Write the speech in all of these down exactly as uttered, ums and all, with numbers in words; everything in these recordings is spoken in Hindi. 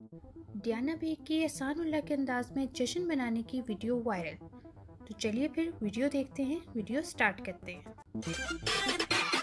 डियाना बेग की एहसान उल्लाह के अंदाज में जश्न मनाने की वीडियो वायरल। तो चलिए फिर वीडियो देखते हैं। वीडियो स्टार्ट करते हैं।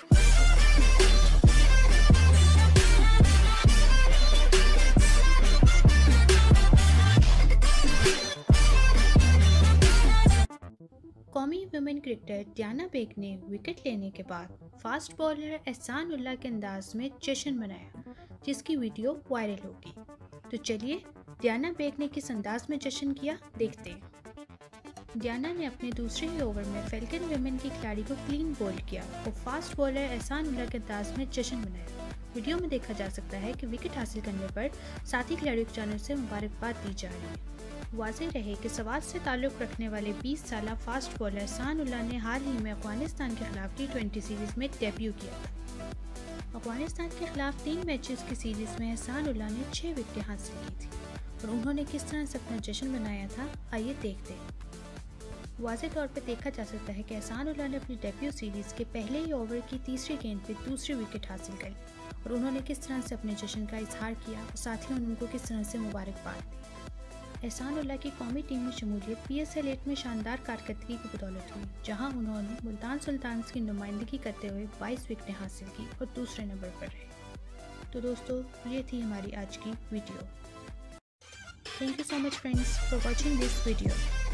कौमी वुमेन क्रिकेटर डियाना बेग ने विकेट लेने के बाद फास्ट बॉलर एहसान उल्लाह के अंदाज में जश्न मनाया, जिसकी वीडियो वायरल होगी। तो चलिए डियाना बेग ने किस अंदाज में जश्न किया, देखते हैं। डियाना ने अपने दूसरे ही ओवर में फैल्कन वुमेन की खिलाड़ी को क्लीन बॉल किया और फास्ट बॉलर एहसान उल्लाह के अंदाज में जश्न मनाया। वीडियो में देखा जा सकता है कि विकेट हासिल करने पर साथी खिलाड़ियों की जानिब से मुबारकबाद दी जा रही है। वाज़ेह रहे कि सवात से ताल्लुक़ रखने वाले बीस साला फास्ट बॉलर एहसान उल्लाह ने हाल ही में अफगानिस्तान के खिलाफ टी ट्वेंटी सीरीज़ में डेब्यू किया था। अफगानिस्तान के खिलाफ तीन मैचेस की सीरीज़ में एहसान उल्लाह ने छः विकेटें हासिल की थी और उन्होंने किस तरह से अपना जश्न मनाया था, आइए देखते हैं। वाज़ेह तौर पर देखा जा सकता है कि एहसान उल्लाह ने अपनी डेब्यू सीरीज़ के पहले ही ओवर की तीसरी गेंद पर दूसरी विकेट हासिल करी और उन्होंने किस तरह से अपने जश्न का इजहार किया और साथ ही उनको किस तरह से मुबारकबाद दी। एहसान उल्लाह की कौमी टीम में शमूलियत पी एस एल एट में शानदार कारकर्दगी की बदौलत हुई, जहां उन्होंने मुल्तान सुल्तान्स की नुमाइंदगी करते हुए बाईस विकेटें हासिल की और दूसरे नंबर पर रहे। तो दोस्तों, ये थी हमारी आज की video. Thank you so much friends for watching this video.